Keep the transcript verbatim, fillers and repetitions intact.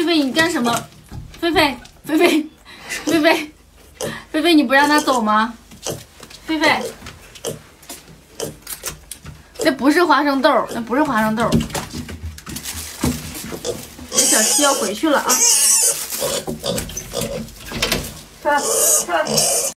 菲，你干什么？菲菲，菲菲，菲菲，菲菲，你不让他走吗？菲菲，那不是花生豆，那不是花生豆。这小七要回去了啊！看看。